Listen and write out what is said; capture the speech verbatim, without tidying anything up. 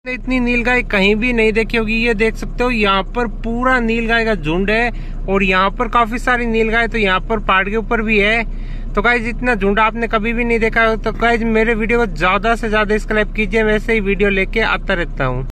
इतनी नीलगाय कहीं भी नहीं देखी होगी। ये देख सकते हो यहाँ पर पूरा नीलगाय का झुंड है और यहाँ पर काफी सारी नीलगाय तो यहाँ पर पहाड़ के ऊपर भी है। तो गाइज इतना झुंड आपने कभी भी नहीं देखा। तो गाइज मेरे वीडियो को ज्यादा से ज्यादा सब्सक्राइब कीजिए, मैं ऐसे ही वीडियो लेके आता रहता हूँ।